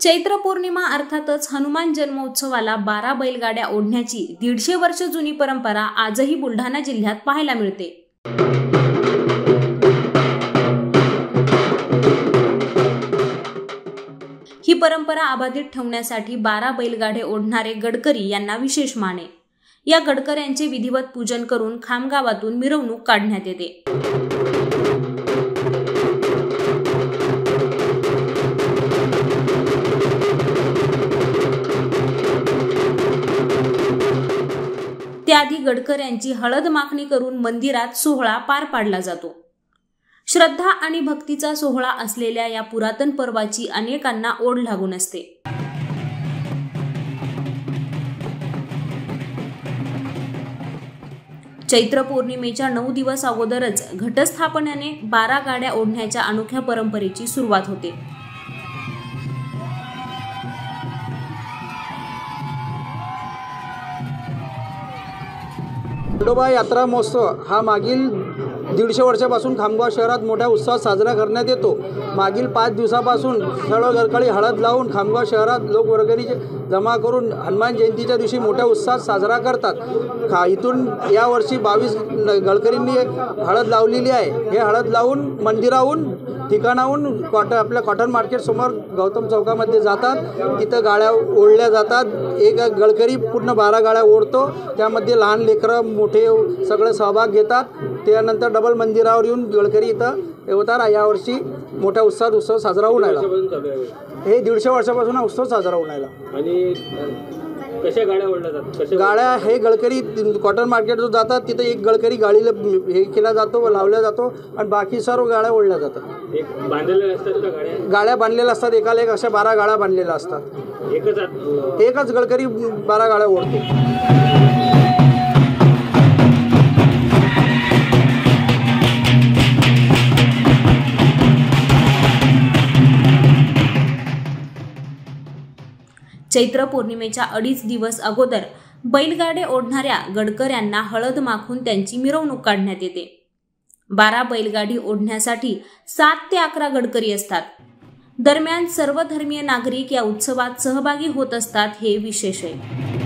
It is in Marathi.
चैत्र पौर्णिमा अर्थातच हनुमान जन्मोत्सवाला 12 बैलगाड्या ओढण्याची 150 वर्ष जुनी परंपरा आजही बुलढाणा जिल्ह्यात पाहायला मिळते। ही परंपरा अबाधित ठेवण्यासाठी 12 बैलगाडे ओढणारे गडकरी यांना विशेष मान आहे। या गडकऱ्यांचे विधिवत पूजन करून खामगावातून मिरवणूक काढण्यात येते। त्याआधी गडकऱ्यांची हळद माखणी करून मंदिरात सोहळा पार पाडला जातो। श्रद्धा आणि भक्तीचा सोहळा असलेल्या या पुरातन पर्वाची अनेकांना ओढ लागून असते। चैत्र पौर्णिमेच्या 9 दिवस अगोदरच घटस्थापनेने 12 गाड्या ओढण्याच्या अनोख्या परंपरेची सुरुवात होते। खंडोबा यात्रा महोत्सव हा मागील 150 वर्षापासून खामगाव शहरात मोठ्या उत्साहात साजरा करण्यात येतो। मागील 5 दिवसापासून सर्व गडकरी हळद लावून खामगाव शहरात लोकवर्गणी जमा करून हनुमान जयंतीच्या दिवशी मोठ्या उत्साहात साजरा करतात। इथून यावर्षी 22 गडकरींनी हळद लावलेली आहे। हे हळद लावून मंदिराहून ठिकाणाहून आपल्या कॉटन मार्केट समोर गौतम चौकामध्ये जातात। तिथं गाड्या ओढल्या जातात। एक गडकरी पूर्ण 12 गाड्या ओढतो। त्यामध्ये लहान लेकरं मोठे सगळे सहभाग घेतात। त्यानंतर डबल मंदिरावर येऊन गडकरी इथं येतात। यावर्षी मोठ्या उत्साहात उत्सव साजरा होऊन राहिला। हे 150 वर्षापासून हा उत्सव साजरा होऊन राहिला। आणि कशा गाड्या ओढल्या जातात? गाड्या हे गडकरी कॉटन मार्केट जो जातात तिथं एक गडकरी गाडीला हे केला जातो, लावल्या जातो आणि बाकी सर्व गाड्या ओढल्या जातात। एक बांधलेल्या असतात का गाड्या? गाड्या बांधलेल्या असतात। एकाला एक अशा 12 गाड्या बांधलेल्या असतात। एकच गडकरी 12 गाड्या ओढतो। चैत्र पौर्णिमेच्या 2.5 दिवस अगोदर बैलगाडे ओढणाऱ्या गडकऱ्यांना हळद माखून त्यांची मिरवणूक काढण्यात येते। 12 बैलगाडी ओढण्यासाठी 7 ते 11 गडकरी असतात। दरम्यान सर्व धर्मीय नागरिक या उत्सवात सहभागी होत असतात, हे विशेष आहे।